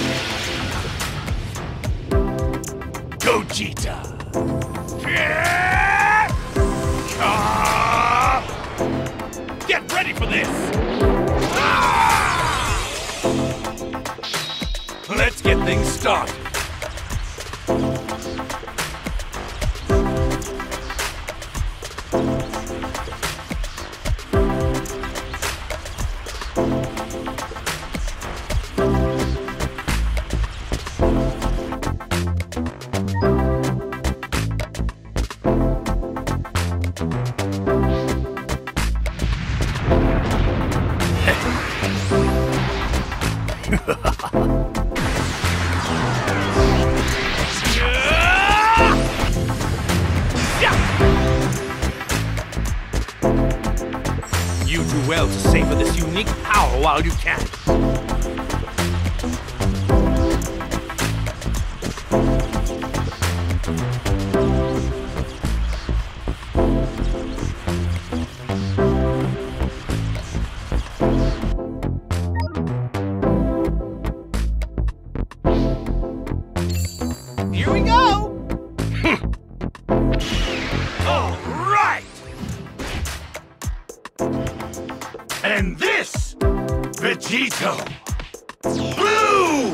Gogeta! Get ready for this! Let's get things started. You do well to savor this unique power while you can. Here we go! All right! And this, Vegito, Blue!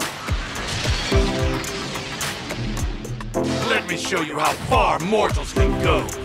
Let me show you how far mortals can go.